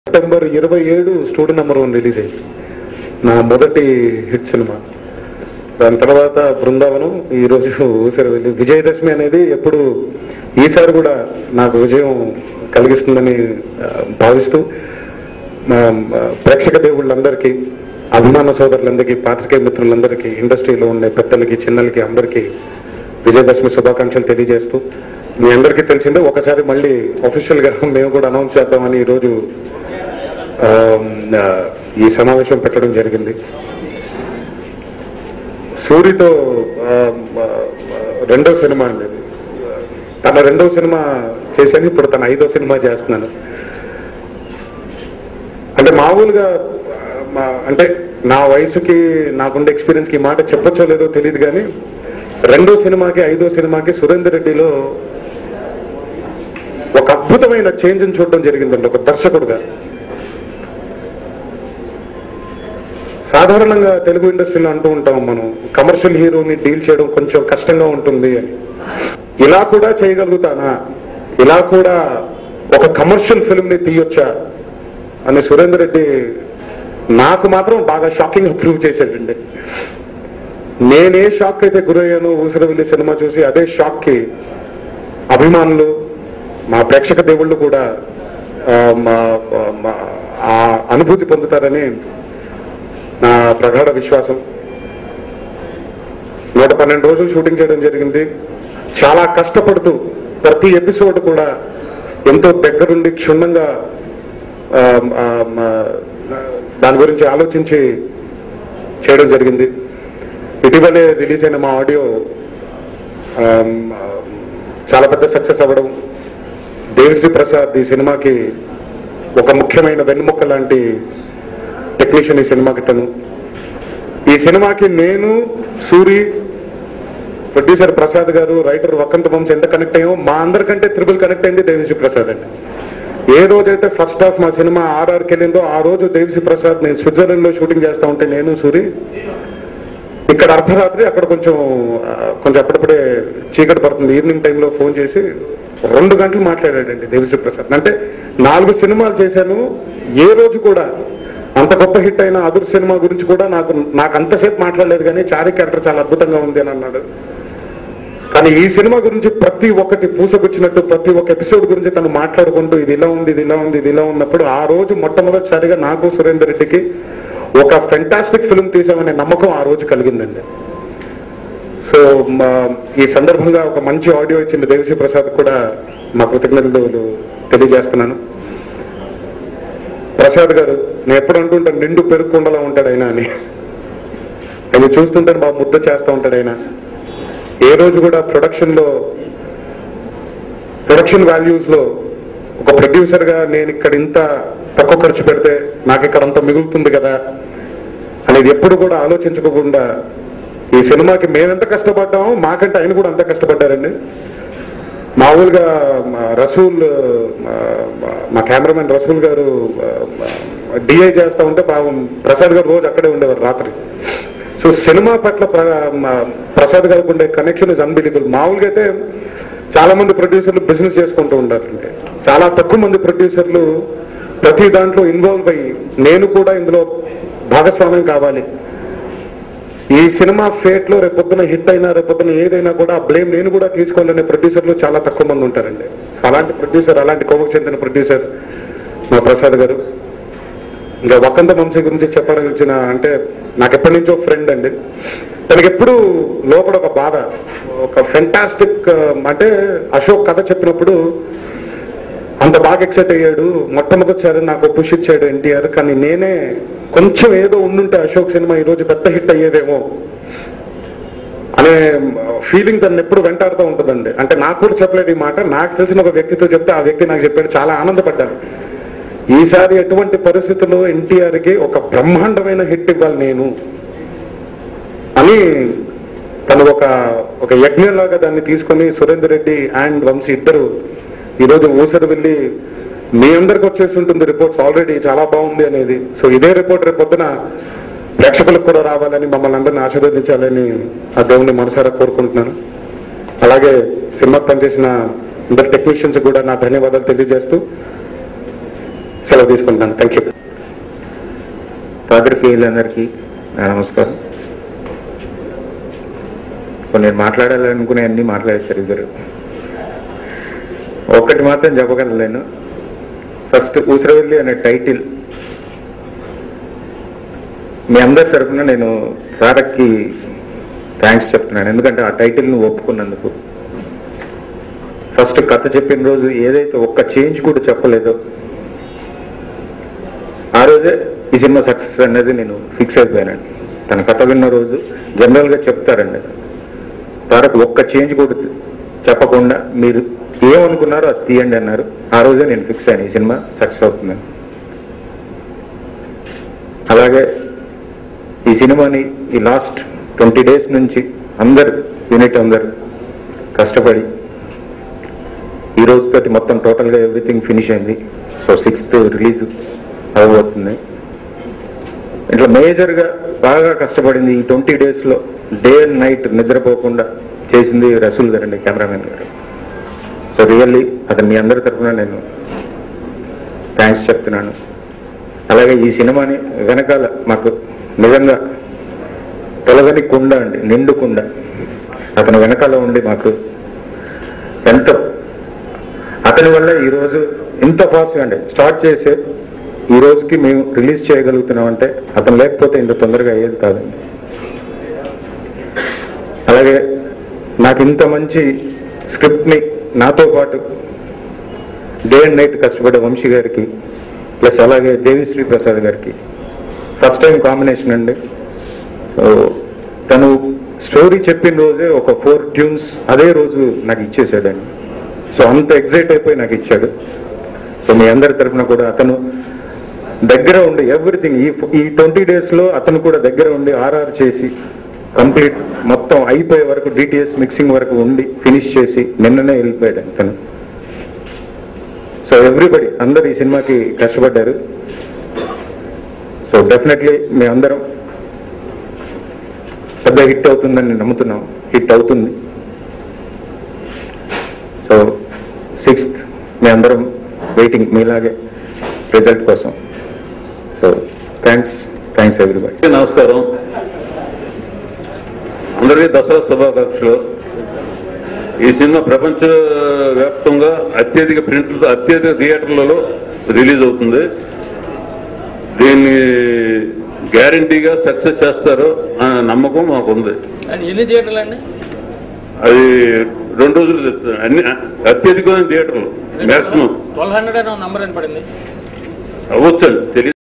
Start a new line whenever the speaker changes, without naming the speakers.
September 27 student number 1 release అయింది. నా మొదటి హిట్ సినిమా. దాని తర్వాత బృందావనం, ఈరోజు ఊసరవెల్లి. విజయదశమి అనేది ఎప్పుడు ఈసారి కూడా నాకు విజయం కలిగిస్తుందని భావిస్తూ ప్రేక్షక దేవుళ్ళందరికీ, అభిమాన సోదరులందరికీ, పాత్రికేయ మిత్రులందరికీ, ఇండస్ట్రీలో ఉండే పెద్దలకి చిన్నలకి అందరికీ విజయదశమి శుభాకాంక్షలు తెలియజేస్తూ, మీ అందరికీ తెలిసిందే ఒకసారి మళ్ళీ అఫీషియల్గా మేము కూడా అనౌన్స్ చేద్దామని ఈరోజు ఈ సమావేశం పెట్టడం జరిగింది. సూరితో రెండో సినిమా అండి. తన రెండో సినిమా చేశాను, ఇప్పుడు తన 5వ సినిమా చేస్తున్నాను. అంటే మామూలుగా అంటే నా వయసుకి నాకుండే ఎక్స్పీరియన్స్కి ఈ మాట చెప్పొచ్చో లేదో తెలియదు, కానీ రెండో సినిమాకి 5వ సినిమాకి సురేందర్ రెడ్డిలో ఒక అద్భుతమైన చేంజ్ని చూడడం జరిగిందండి. ఒక దర్శకుడుగా సాధారణంగా తెలుగు ఇండస్ట్రీలో అంటూ ఉంటాం మనం, కమర్షియల్ హీరోని డీల్ చేయడం కొంచెం కష్టంగా ఉంటుంది అని. ఇలా కూడా చేయగలుగుతానా, ఇలా కూడా ఒక కమర్షియల్ ఫిల్మ్ని తీయొచ్చా అని సురేందర్ రెడ్డి నాకు మాత్రం బాగా షాకింగ్ ప్రూవ్ చేశాడండి. నేనే షాక్ అయితే గురయ్యాను ఊసరవెల్లి సినిమా చూసి, అదే షాక్కి అభిమానులు, మా ప్రేక్షక దేవుళ్ళు కూడా ఆ అనుభూతి పొందుతారని నా ప్రగాఢ విశ్వాసం. 112 రోజులు షూటింగ్ చేయడం జరిగింది. చాలా కష్టపడుతూ ప్రతి ఎపిసోడ్ కూడా ఎంతో దగ్గరుండి క్షుణ్ణంగా దాని గురించి ఆలోచించి చేయడం జరిగింది. ఇటీవలే రిలీజ్ అయిన మా ఆడియో చాలా పెద్ద సక్సెస్ అవ్వడం, దేవిశ్రీ ప్రసాద్ ఈ సినిమాకి ఒక ముఖ్యమైన వెన్నుముక్క లాంటి టెక్నీషియన్ ఈ సినిమాకి. తను ఈ సినిమాకి నేను, సూరి, ప్రొడ్యూసర్ ప్రసాద్ గారు, రైటర్ వకంత వంశీ ఎంత కనెక్ట్ అయ్యామో మా అందరికంటే త్రిబుల్ కనెక్ట్ అయింది దేవిశ్రీ ప్రసాద్ అండి. ఏ రోజైతే ఫస్ట్ హాఫ్ మా సినిమా RRకి వెళ్ళిందో ఆ రోజు దేవిశ్రీ ప్రసాద్, నేను స్విట్జర్లాండ్లో షూటింగ్ చేస్తూ ఉంటే నేను సూరి ఇక్కడ అర్ధరాత్రి, అక్కడ కొంచెం అప్పుడప్పుడే చీకటి పడుతుంది, ఈవినింగ్ టైంలో ఫోన్ చేసి 2 గంటలు మాట్లాడాడండి దేవిశ్రీ ప్రసాద్. అంటే 4 సినిమాలు చేశాను, ఏ రోజు కూడా అంత గొప్ప హిట్ అయిన అదుర్ సినిమా గురించి కూడా నాకు అంతసేపు మాట్లాడలేదు, కానీ చారి క్యారెక్టర్ చాలా అద్భుతంగా ఉంది అని అన్నాడు. కానీ ఈ సినిమా గురించి ప్రతి ఒక్కటి పూసకొచ్చినట్టు ప్రతి ఒక్క ఎపిసోడ్ గురించి తను మాట్లాడుకుంటూ ఇది ఇలా ఉంది, ఇది ఇలా ఉంది, ఇది ఇలా ఉన్నప్పుడు ఆ రోజు మొట్టమొదటిసారిగా నాకు సురేందర్ రెడ్డికి ఒక ఫెంటాస్టిక్ ఫిల్మ్ తీసామనే నమ్మకం ఆ రోజు కలిగిందండి. సో ఈ సందర్భంగా ఒక మంచి ఆడియో ఇచ్చిన దేవిశ్రీ ప్రసాద్ కూడా మా కృతజ్ఞతలు తెలియజేస్తున్నాను. ప్రసాద్ గారు, నేను ఎప్పుడు అంటుంటాను నిండు పెరుగుకుండలా ఉంటాడు ఆయన అని. ఆయన చూస్తుంటాను బాగా ముద్ద చేస్తూ ఉంటాడు ఆయన. ఏ రోజు కూడా ప్రొడక్షన్ వాల్యూస్లో ఒక ప్రొడ్యూసర్గా నేను ఇక్కడ ఇంత తక్కువ ఖర్చు పెడితే నాకు ఇక్కడ అంత మిగులుతుంది కదా అనేది ఎప్పుడు కూడా ఆలోచించుకోకుండా ఈ సినిమాకి మేమెంత కష్టపడ్డామో మాకంటే ఆయన కూడా అంత కష్టపడ్డారండి. మామూలుగా రసూల్, మా కెమెరామెన్ రసూల్ గారు డిఐ చేస్తూ ఉంటే పాపం ప్రసాద్ గారు రోజు అక్కడే ఉండేవారు రాత్రి. సో సినిమా పట్ల ప్రసాద్ గారికి ఉండే కనెక్షన్ ఇస్ అన్బిలీవబుల్. మామూలుగా అయితే చాలా మంది ప్రొడ్యూసర్లు బిజినెస్ చేసుకుంటూ ఉంటారండి, చాలా తక్కువ మంది ప్రొడ్యూసర్లు ప్రతి దాంట్లో ఇన్వాల్వ్ అయ్యి నేను కూడా ఇందులో భాగస్వామ్యం కావాలి, ఈ సినిమా ఫేట్లో రేపొద్దున హిట్ అయినా రేపొద్దున ఏదైనా కూడా బ్లేమ్ నేను కూడా తీసుకోవాలనే ప్రొడ్యూసర్లు చాలా తక్కువ మంది ఉంటారండి. అలాంటి ప్రొడ్యూసర్, అలాంటి కోవకు చెందిన ప్రొడ్యూసర్ మా ప్రసాద్ గారు. ఇంకా వకంత వంశీ గురించి చెప్పాల్సిన అంటే నాకు ఎప్పటి నుంచో ఫ్రెండ్ అండి. తనకి ఎప్పుడు లోపల ఒక బాధ, ఒక ఫెంటాస్టిక్ అంటే అశోక్ కథ చెప్పినప్పుడు అంత బాగా ఎక్సైట్ అయ్యాడు, మొట్టమొదటిసారి నాకు పుష్ ఇచ్చాడు ఎన్టీఆర్, కానీ నేనే కొంచెం ఏదో ఉండుంటే అశోక్ సినిమా ఈరోజు పెద్ద హిట్ అయ్యేదేమో అనే ఫీలింగ్ తను ఎప్పుడు వెంటాడుతూ ఉంటుందండి. అంటే నాకు కూడా చెప్పలేదు ఈ మాట, నాకు తెలిసిన ఒక వ్యక్తితో చెప్తే ఆ వ్యక్తి నాకు చెప్పాడు, చాలా ఆనందపడ్డాను. ఈసారి ఎటువంటి పరిస్థితుల్లో ఎన్టీఆర్కి ఒక బ్రహ్మాండమైన హిట్ ఇవ్వాలి నేను అని తను ఒక యజ్ఞంలాగా దాన్ని తీసుకొని సురేందర్ రెడ్డి అండ్ వంశీ ఇద్దరు ఈరోజు ఊసరవెల్లి మీ అందరికి వచ్చేసి ఉంటుంది రిపోర్ట్స్ ఆల్రెడీ చాలా బాగుంది అనేది. సో ఇదే రిపోర్ట్ రేపు పొద్దున ప్రేక్షకులకు కూడా రావాలని, మమ్మల్ని అందరినీ ఆశీర్వదించాలని ఆ దేవుని మనసారా కోరుకుంటున్నాను. అలాగే సినిమాకి పనిచేసిన అందరు టెక్నీషియన్స్ కూడా నా ధన్యవాదాలు తెలియజేస్తూ సెలవు తీసుకుంటాను. Thank you.
పాత్రికేయులందరికీ నమస్కారం. నేను మాట్లాడాలనుకునే అన్ని మాట్లాడేశారు ఇద్దరు. ఒక్కటి మాత్రం చెప్పగలను. ఫస్ట్ ఊసరవెల్లి అనే టైటిల్ మీ అందరి తరఫున నేను తారక్కి థ్యాంక్స్ చెప్తున్నాను. ఎందుకంటే ఆ టైటిల్ను ఒప్పుకున్నందుకు. ఫస్ట్ కథ చెప్పిన రోజు ఏదైతే ఒక్క చేంజ్ కూడా చెప్పలేదో ఆ రోజే ఈ సినిమా సక్సెస్ అనేది నేను ఫిక్స్ అయిపోయానండి. తన కథ విన్న రోజు జనరల్గా చెప్తారండి, తారక్ ఒక్క చేంజ్ కూడా చెప్పకుండా మీరు ఏమనుకున్నారో అది తీయండి అన్నారు. ఆ రోజే నేను ఫిక్స్ అయ్యాను ఈ సినిమా సక్సెస్ అవుతుందని. అలాగే ఈ సినిమాని ఈ లాస్ట్ 20 days నుంచి అందరు యూనిట్ అందరు కష్టపడి ఈ రోజుతోటి మొత్తం టోటల్గా ఎవ్రీథింగ్ ఫినిష్ అయింది. సో 6th రిలీజ్ అవ్వబోతుంది. ఇట్లా మేజర్గా బాగా కష్టపడింది ఈ 20 daysలో డే అండ్ నైట్ నిద్రపోకుండా చేసింది రసూల్ గారండి, కెమెరామెన్ గారు. సో రియల్లీ అతను మీ అందరి తరఫున నేను థ్యాంక్స్ చెప్తున్నాను. అలాగే ఈ సినిమాని వెనకాల మాకు నిజంగా తొలగని కుండ అండి, నిండు కుండ అతను వెనకాల ఉండి మాకు ఎంతో, అతని వల్ల ఈరోజు ఇంత ఫాస్ట్గా అండి స్టార్ట్ చేసే ఈ రోజుకి మేము రిలీజ్ చేయగలుగుతున్నామంటే అతను లేకపోతే ఇంత తొందరగా అయ్యేది కాదండి. అలాగే నాకు ఇంత మంచి స్క్రిప్ట్ని నాతో పాటు డే అండ్ నైట్ కష్టపడే వంశీ గారికి, ప్లస్ అలాగే దేవిశ్రీ ప్రసాద్ గారికి ఫస్ట్ టైం కాంబినేషన్ అండి. సో తను స్టోరీ చెప్పిన రోజే ఒక 4 tunes అదే రోజు నాకు ఇచ్చేసాడండి. సో అంత ఎగ్జైట్ అయిపోయి నాకు ఇచ్చాడు. సో మీ అందరి తరఫున కూడా అతను దగ్గర ఉండి ఎవ్రీథింగ్ ఈ 20 daysలో అతను కూడా దగ్గర ఉండి ఆర్ఆర్ చేసి కంప్లీట్ మొత్తం అయిపోయే వరకు డిటిఎస్ మిక్సింగ్ వరకు ఉండి ఫినిష్ చేసి నిన్ననే వెళ్ళిపోయాడు అతను. సో ఎవ్రీబడి అందరు ఈ సినిమాకి కష్టపడ్డారు. సో డెఫినెట్లీ మీ అందరం పెద్ద హిట్ అవుతుందని నమ్ముతున్నాం. హిట్ అవుతుంది. సో 6th మీ అందరం వెయిటింగ్ మీలాగే రిజల్ట్ కోసం. So thanks everybody.
నమస్కారం. అందరికీ దసరా శుభాకాంక్షలు. ఈ సినిమా ప్రపంచ వ్యాప్తంగా అత్యధిక థియేటర్లలో రిలీజ్ అవుతుంది. దీన్ని గ్యారంటీగా సక్సెస్ చేస్తారు అనే నమ్మకం మాకుంది.
ఎన్ని థియేటర్లు అండి?
అది 2 రోజులు అన్ని అత్యధికమైన థియేటర్లు, మాక్సిమం
1200 నంబర్ అని పడింది.
అవ్వచ్చండి, తెలియదు.